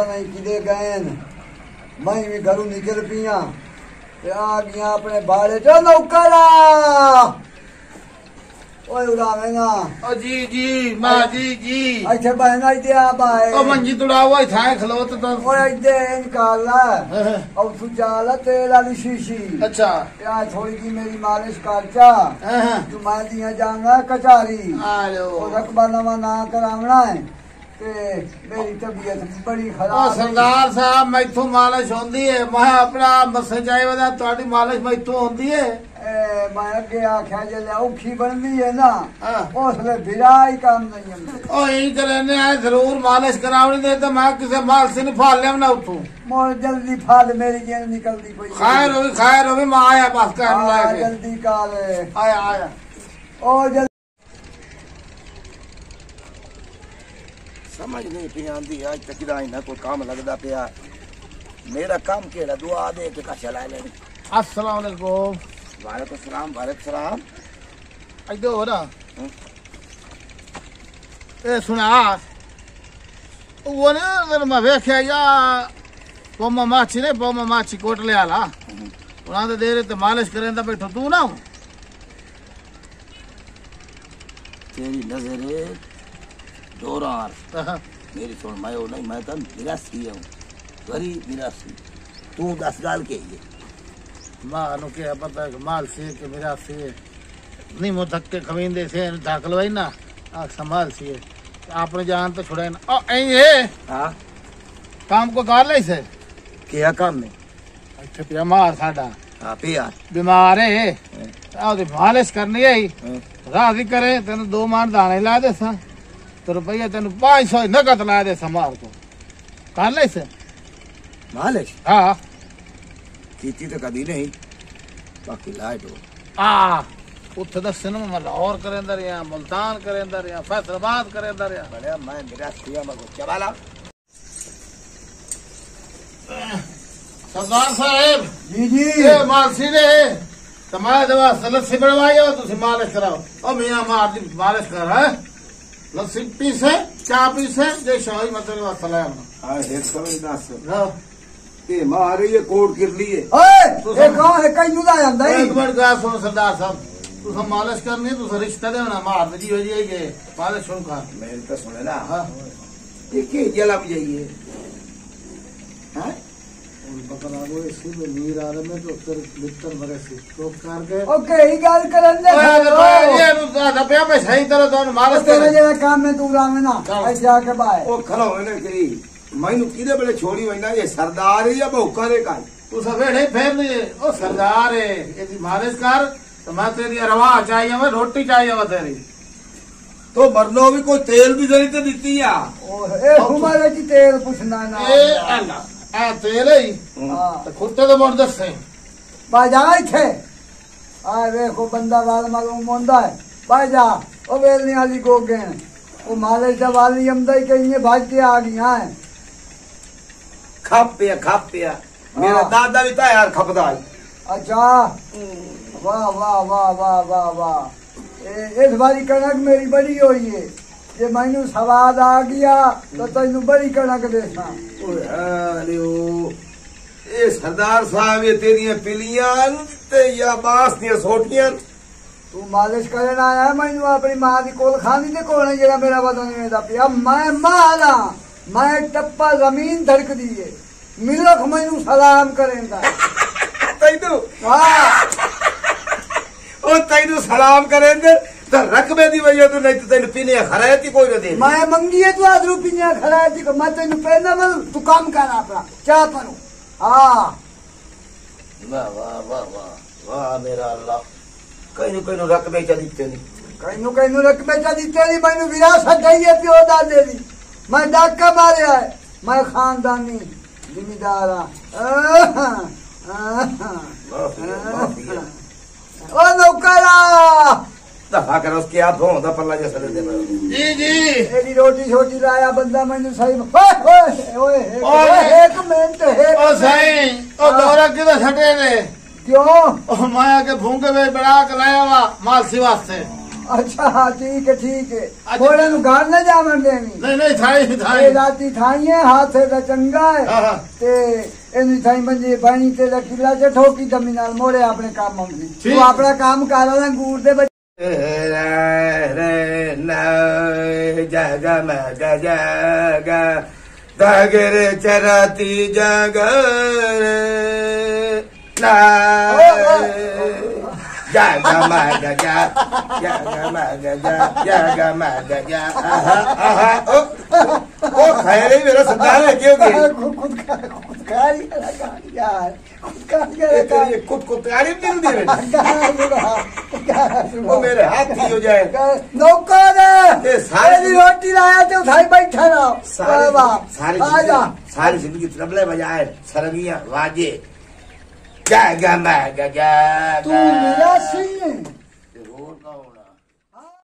पता नहीं किधे गए मैं भी घरों निकल पिया आ गया अपने बाड़े चो नौकरा ओए उड़ावेगा ओ जी जी मां जी अच्छा बहना इधे आ बाए ओ मंजी तुड़ावो थाए खलोत तो ओए इधे निकाल ला और तू जाला तेल वाली शीशी अच्छा यार थोड़ी की मेरी मालिश कर चा तू मैं दिया जाऊंगा कचारी आलो और रकबा नवा ना करावना है ते मेरी तबीयत बड़ी खराब ओ सरदार साहब मैथों मालिश होंदी है मैं अपना मसे जाए वदा तोड़ी मालिश मैथों होंदी है मैं अगे आख्या जल्द औखी बननी है ना उसले बिराई काम नहीं है ओ यही करने आए जरूर मालिश करावनी दे तो मैं किसे माल से नहीं फाल लेम ना उठूं मोर जल्दी फाल मेरी जेन निकलती कोई खैर होगी मैं आया बस कर लाए जल्दी काल आया ओ जल्दी समझ नहीं पी आंदी आज तक ना कोई काम लगता पिया मेरा काम केड़ा दुआ दे के का चला ले अस्सलाम वालेकुम वालेकुम सलाम इधर हो ना ए सुना वो ने मैं वेख्या या पोमा माची कोट ले आला उना तो देर ते मालिश करें तो बैठो तू ना तेरी नजर दोरार मेरी सुन मैं वो नहीं मैं तो निराशी हूँ गरीब निराशी तू 10 गाल के ये मानो के पता है माल से के मेरा से नहीं मो धक्के खमींदे से ढाकलवाई ना आ संभाल से आपने जान तो छुड़ाए ना ओ ऐ है हां काम को कर ले से क्या काम में अच्छा पिया मार साडा हां पिया बीमार है आ दे मालिश करनी है राजी करे तेन 2 मान दाने ला दे सा तो रुपया तेन 500 नगद ला दे समार को कर ले से मालिश हां कीती तो कभी नहीं बाकी लाइट हो उत्थे दस न मैं लाहौर करे अंदर या मुल्तान करे अंदर या फैसलाबाद करे अंदर या बड़े मैं मेरा सिया मको चबाला सरदार साहब जी ये मालसी ने तुम्हारे दवा लस्सी बनवाई हो तुम मालिश कराओ ओ मियां मार दी मालिश कर है लस्सी पीसे चाय पीसे जे शाही मतलब सलाम हां हे समझ दास हाँ ये मारे ये कोट कर लिए ओए ये कौन है कई नुदा ਜਾਂਦਾ एक मिनट गा सुनो सरदार साहब तू मालिश करनी है तू रिश्ता देना मार जी हो जाएगी मालिश सुन का मैं तो सुने ना हां ये के जला भी जाइए हैं और बकरा वो इसी में नीर आ रहे में तो उत्तर लिप्तन भरे से तो करके ओके ही गाल करन दे ये तो पे मैं सही तरह तो मालिश तेरे जेड़ा काम में तू रामे ना ऐ जाके बाय ओ खलो ने कही मैनू किदे बड़े छोड़ी वैना ये सरदार है या भौकर है का तू सवेरे फेर नहीं ओ सरदार है यदि मालिश कर तो मैं तेरी रवा चाहिए मैं रोटी चाहिए मैं तेरी तो मरनो भी कोई तेल भी जरी तो दीती या ओ ए हमारे की तेल पूछना ना ए अल्लाह आ तेल ही हां तो खुट्टे तो मोड़ दस से बाजाई थे आ देखो बंदा वाल मालूम मोंदा है बाजा ओ वेलनी वाली गोगे ओ मालिश वाली हमदई के ये भाग के आ गई है खप पे मेरा दादा भी था यार खपदा अच्छा वाह वाह वाह वाह वाह वाह इस बारी कणक मेरी बड़ी हुई है जे मैनू स्वाद आ गया तो तेन बड़ी कणक देसा अरे ओ ए सरदार साहब ये तेरी पिलियां ते या बास दी सोटियां तू मालिश करन आया मैनू अपनी मां दी कोल खानी दे कोल जेड़ा मेरा बदन में दा पिया मैं माला मैं टप्पा जमीन धड़क दी है मिलक मैनू सलाम करेंदा तैनू हां ओ तैनू सलाम करेंदे तो रकबे दी वजह तो नहीं तो तेन पीने खरायती कोई न दे मैं मंगी है तू आज रुपया खरायती को मैं तेन पहना मैं तू काम कर अपना क्या करूं हां वाह वाह वाह वाह वाह मेरा अल्लाह कहीं रकबे चली तेनी कहीं रकबे चली तेरी मैनू विरासत गई है प्यो दादे दी मैं डाका मारे है मैं खानदानी जिम्मेदार ओ नौकरा दफा कर उसके हाथ होंदा पल्ला जैसा दे दे जी एडी रोटी छोटी लाया बंदा मैनू सही ओए ओए एक मिनट है ओ सही ओ दौरा किधर छटे ने क्यों ओ माया के भूखे में बड़ा के लाया वा मालसी वास्ते अच्छा हाँ ठीक है अच्छा। थोड़े नु घर न जावन देवी नहीं नहीं थाई ये थाई राती थाई है हाथ दा चंगा है हाँ हाँ ते एनी थाई मंजे पानी ते दा किला च ठोकी दमी नाल मोड़े अपने काम आउंदी तू अपना काम कर ले अंगूर दे जागा मगा जागा दागर चराती जागर जागा मगा जागा मगा जा ओ खैर ही मेरा सरदार है क्यों खुद कारी यार खुद कुतकारी क्यों दे वो मेरे हाथ ही हो जाए नौकर ये सारी रोटी लाया तो उठाई बैठा रहो सारी जिंदगी तबले बजाए सरंगियां वाजे जागा मगा तू मेरा सिंह